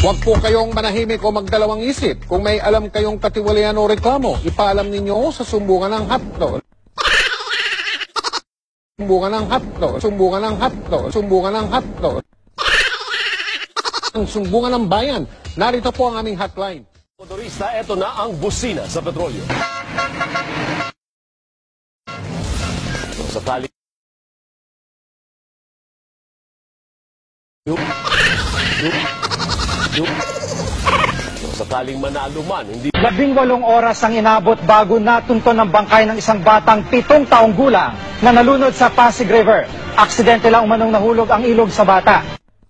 Huwag po kayong manahimik o magdalawang isip. Kung may alam kayong katiwalian o reklamo, ipaalam ninyo sa sumbungan ng hotdog. Sumbungan ng hotdog. Sumbungan ng hotdog. Sumbungan ng hotdog. Ang sumbungan ng bayan. Narito po ang aming hotline. Motorista, eto na ang busina sa petrolyo. Sa tali... Sakaling manalo man, hindi... 18 oras ang inabot bago natunton ng bangkay ng isang batang 7 taong gulang na nalunod sa Pasig River. Aksidente lang umanong nahulog ang ilog sa bata.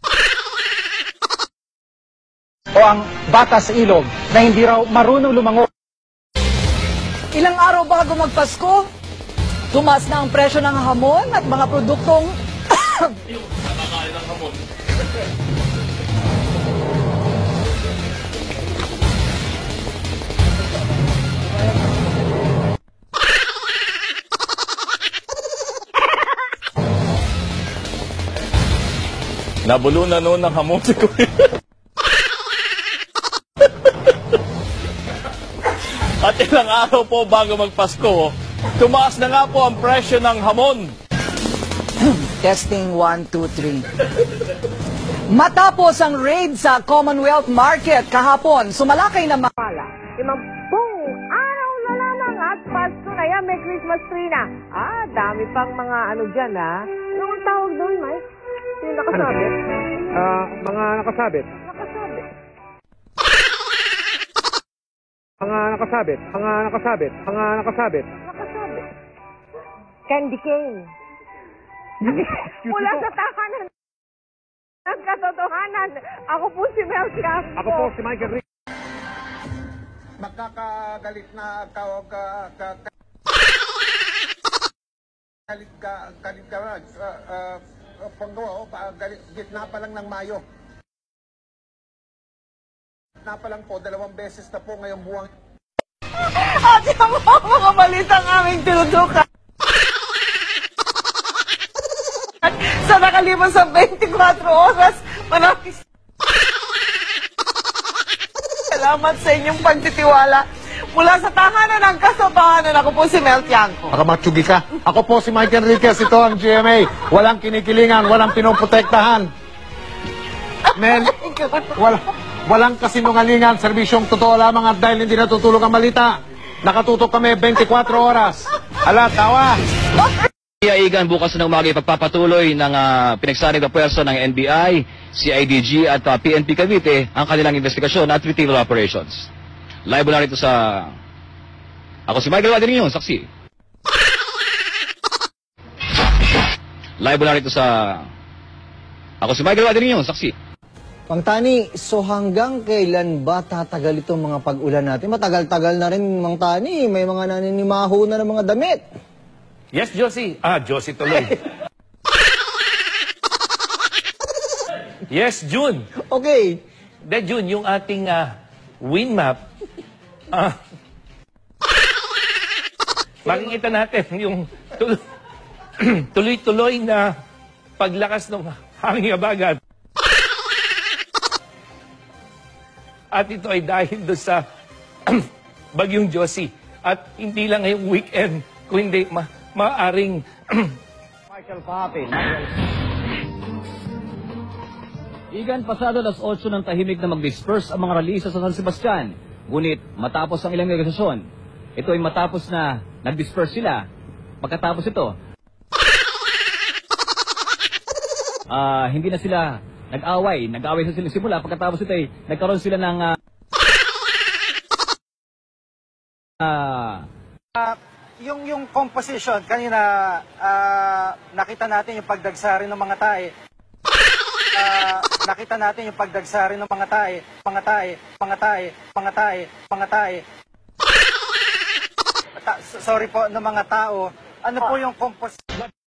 O ang bata sa ilog na hindi raw marunong lumangoy. Ilang araw bago magpasko, tumaas na ang presyo ng hamon at mga produktong... Nakakain ng hamon. Nabulo na noon ng hamon si Kuya. At ilang araw po bago magpasko, tumaas na nga po ang presyo ng hamon. Testing 1, 2, 3. Matapos ang raid sa Commonwealth Market kahapon, sumalakay na Pala, 50 araw na lamang at Pasko na yan, may Christmas tree na. Dami pang mga ano dyan, ha? Anong tawag doon, Mike? Yung nakasabit? Mga nakasabit. Nakasabit. Mga nakasabit. Mga nakasabit. Mga nakasabit. Nakasabit. Candy cane. Mula sa tahanan ng katotohanan, ako po si Mel Siasco. Ako po si Michael Rick. Magkakagalit na galit ka Panggawa, gitna pa lang ng Mayo. Gitna pa lang po, 2 beses na po ngayong buwang. at yung mga balitang aming tinutukan. Sa nakalipas sa 24 oras, maraming salamat sa inyong pagtitiwala. Mula sa tahanan ng kasabahanan, ako po si Mel Tiangco. Makamatsugi ka. Ako po si Mike Enriquez, ito ang GMA. Walang kinikilingan, walang pinoprotektahan. Mel, walang kasinungalingan, serbisyong totoo lamang at dahil hindi natutulog ang balita. Nakatutok kami 24 oras. Ala, tawa! Iaigan bukas ng umaga ipagpapatuloy ng pinagsanig na pwersa ng NBI, CIDG at PNP Cavite ang kanilang investigasyon at retrieval operations. Live na rito sa... Ako si Michael Wadrin, saksi. Live na rito sa... Ako si Michael Wadrin, saksi. Mang Tani, so hanggang kailan ba tatagal itong mga pag-ulan natin? Matagal-tagal na rin, Mang Tani. May mga naninimaho na ng mga damit. Yes, Josie. Josie tuloy. Yes, June. Okay. June, yung ating wind map, makikita natin yung tuloy-tuloy na paglakas ng hangin abagat. At ito ay dahil doon sa bagyong Josie. At hindi lang ngayong weekend, kundi maaring... Michael Papi. Igan, pasado alas 8 ng tahimik na mag-disperse ang mga ralisa sa San Sebastian. Ngunit matapos ang ilang negosyasyon, ito ay matapos na nag-disperse sila. Pagkatapos ito, hindi na sila nag-away. Nag-away sa simula. Pagkatapos ito ay nagkaroon sila ng... Yung composition, kanina nakita natin yung pagdagsari ng mga tae. Nakita natin yung pagdagsari ng mga tae. Sorry po, ng mga tao. Ano po yung composition?